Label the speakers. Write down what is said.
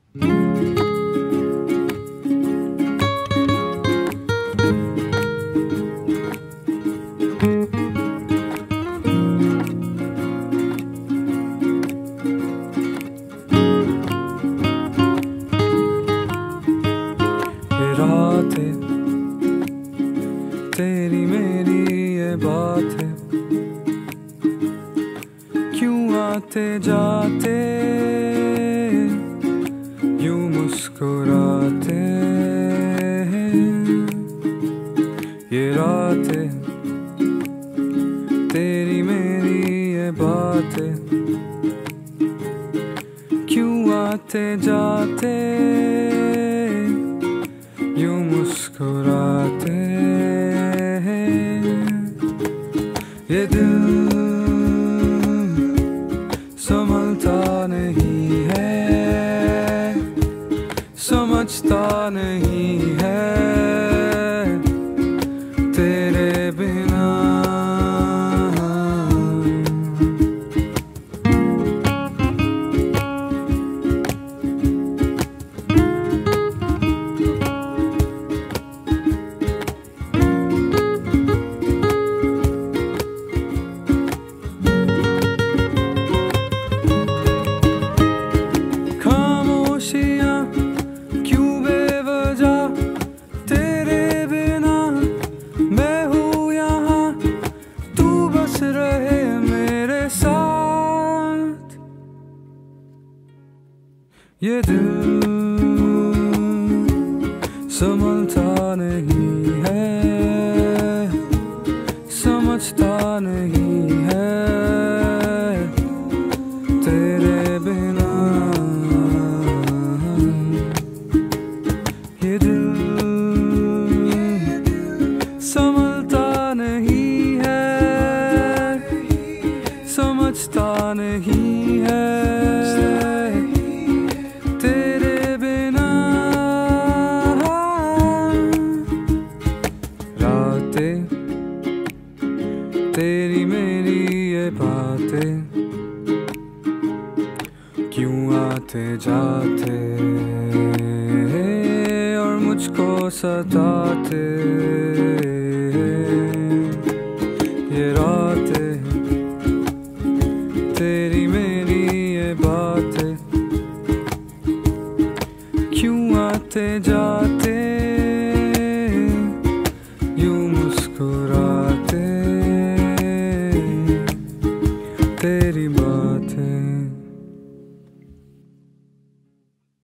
Speaker 1: रातें तेरी मेरी ये बात है, क्यों आते जाते यूं मुस्कुराते हैं। ये रातें तेरी मेरी ये बात है, क्यों आते जाते यूं मुस्कुराते हैं। ये दिल संभलता नहीं है, समझता नहीं है तेरे बिना। रहे मेरे साथ ये दिल संभलता नहीं है, समझता नहीं है तेरे बिना। ये दिल संभलता नहीं है, समझता नहीं है तेरे बिना। रातें तेरी मेरी ये बातें, क्यों आते जाते और मुझको सताते। ये रातें तेरी मेरी ये बातें, क्यों आते जाते